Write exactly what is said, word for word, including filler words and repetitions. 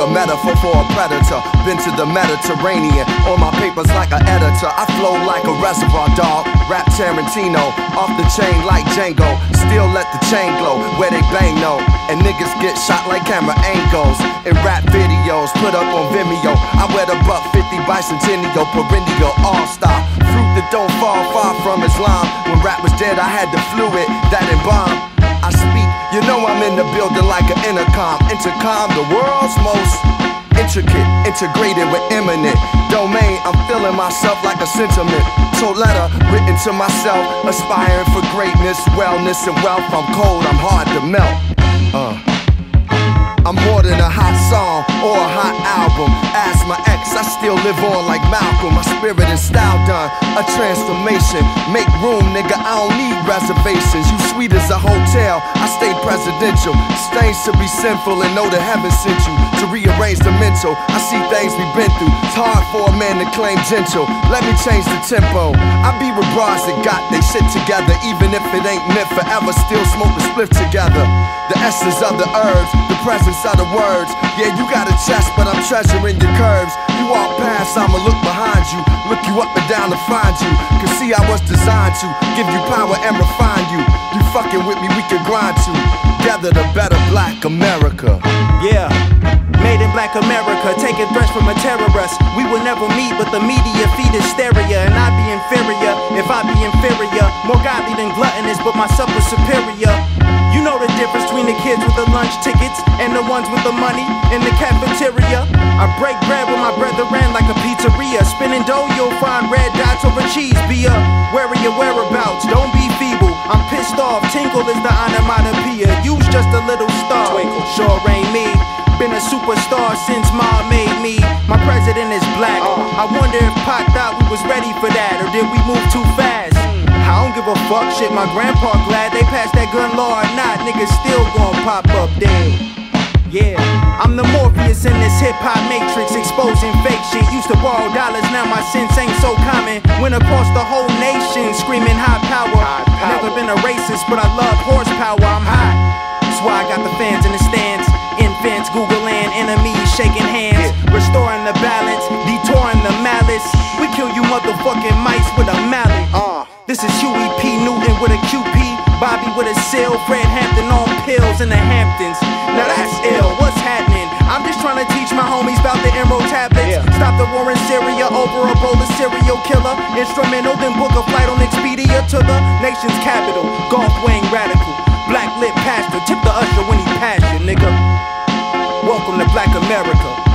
a metaphor for a predator. Been to the Mediterranean, on my papers like an editor. I flow like a reservoir dog, rap Tarantino, off the chain like Django. Still let the chain glow, where they bang no. And niggas get shot like camera angles. In rap videos, put up on Vimeo. I wear the buck fifty bicentennial, perennial, all-star. Fruit that don't fall far from Islam. When rap was dead, I had the fluid that embalmed. I speak, you know I'm in the building like an intercom. Intercom, the world's most intricate, integrated with imminent domain. I'm feeling myself like a sentiment. So letter written to myself, aspiring for greatness, wellness, and wealth. I'm cold, I'm hard to melt. Uh. I'm more than a hot song or a hot album. Ask my ex, I still live on like Malcolm. My spirit and style done a transformation. Make room, nigga, I don't need reservations. You sweet as a hotel, I stay presidential. Stains to be sinful and know that heaven sent you to rearrange the mental. I see things we've been through. It's hard for a man to claim gentle. Let me change the tempo. I be with bras that got they shit together. Even if it ain't meant forever, still smoke the spliff together. The essence of the herbs, the presence of the words. Yeah, you got a chest, but I'm treasuring your curves. You walk past, I'ma look behind you, look you up and down to find you. Cause see, I was designed to give you power and refine you. You fucking with me, we can grind together the better black America. Yeah, made in black America, taking threats from a terrorist. We will never meet, but the media feed hysteria. And I be inferior, if I be inferior. More godly than gluttonous, but myself is superior. You know the difference between the kids with the lunch tickets and the ones with the money in the cafeteria. I break bread with my brethren like a pizzeria. Spinning dough, you'll find red dots over cheese. Be a wary of whereabouts, don't be feeble. I'm pissed off, tinkle is the onomatopoeia. Use just a little star, twinkle, sure ain't me. Been a superstar since Ma made me. My president is black. I wonder if Pac thought we was ready for that, or did we move too fast? I don't give a fuck, shit, my grandpa glad they passed that gun law or not. Niggas still gon' pop up dead. Yeah, I'm the Morpheus in this hip-hop matrix, exposing fake shit. Used to borrow dollars, now my sense ain't so common. Went across the whole nation, screaming high power. High power. Never been a racist, but I love horsepower, I'm hot. That's why I got the fans in the stands. Infants, Googling, enemies, shaking hands. Yeah. Restoring the balance, detouring the malice. We kill you motherfucking mice with a mallet. Uh. This is Huey P. Newton with a Q P, Bobby with a seal, Fred Hampton on pills in the Hamptons. Now that's ill, what's happening? I'm just trying to teach my homies about the Emerald tablets. Yeah. Stop the war in Syria over a bowl of serial killer. Instrumental, then book a flight on Expedia to the nation's capital. Golf wing radical, black lit pastor. Tip the usher when he pass you, nigga. Welcome to Black America.